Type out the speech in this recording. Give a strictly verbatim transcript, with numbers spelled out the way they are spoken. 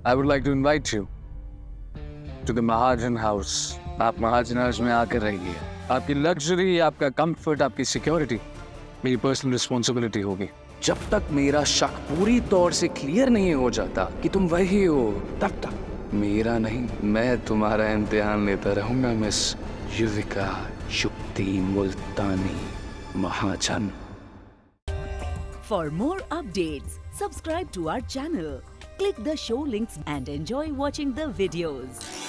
I would like to invite you to the Mahajan House. आप महाजन house में आकर रहिए। आपकी लग्जरी, आपका कंफर्ट, आपकी सिक्योरिटी मेरी पर्सनल रिस्पॉन्सिबिलिटी होगी। जब तक मेरा शक पूरी तौर से क्लियर नहीं हो जाता कि तुम वही हो, तब तक मेरा नहीं, मैं तुम्हारा इम्तिहान लेता रहूंगा मिस युविका युक्ति मुल्तानी महाजन। For more updates, subscribe to our channel, click the show links and enjoy watching the videos.